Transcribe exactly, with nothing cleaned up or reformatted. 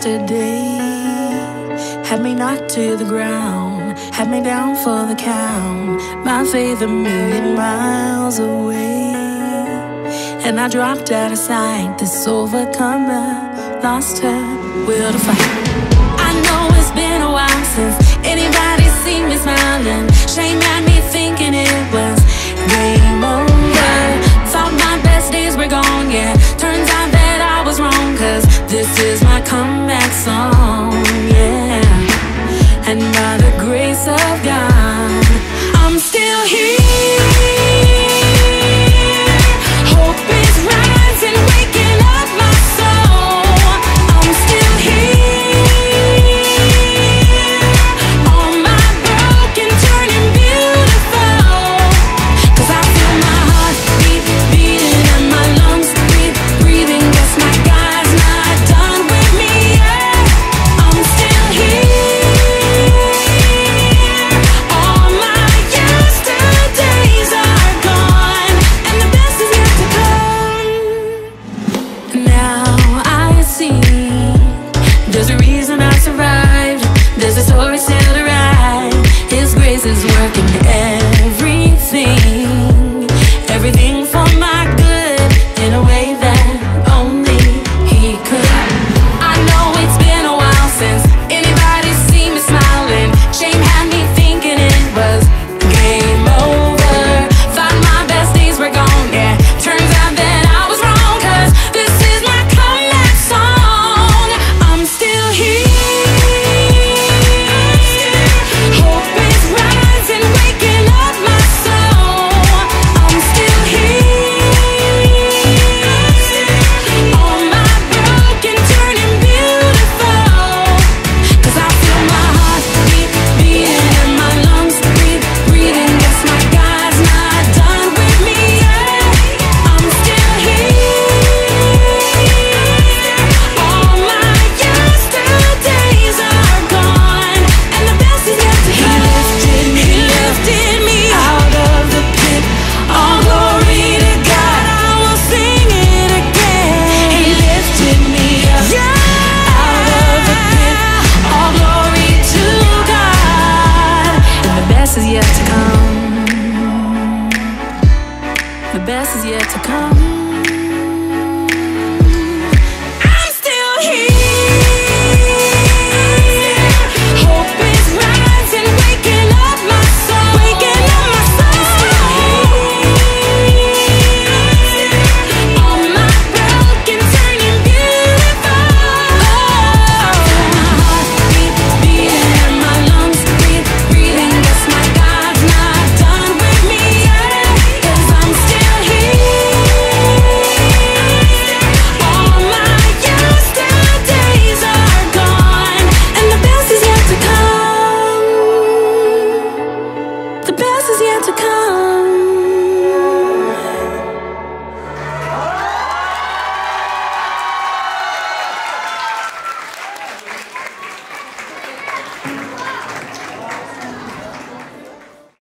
yesterday had me knocked to the ground, had me down for the count, my faith a million miles away. And I dropped out of sight, this overcomer lost her will to fight. I know it's been a while since anybody seen me smiling. Shame had me thinking it was game over. Thought my best days were gone, yeah. Turns out that I was wrong, cause this is my comeback song, yeah. And by the grace of God, I'm still here. There's a reason I survived, there's a story still to write. His grace is working everything, everything for my good, in a way that only He could. I know it's been a while since anybody's seen me smiling. Shame had me thinking it was game over. Thought my best days were gone, yeah. Turns out that I was wrong, cause this is my comeback song. I'm still here. The best is yet to come. The best is yet to come.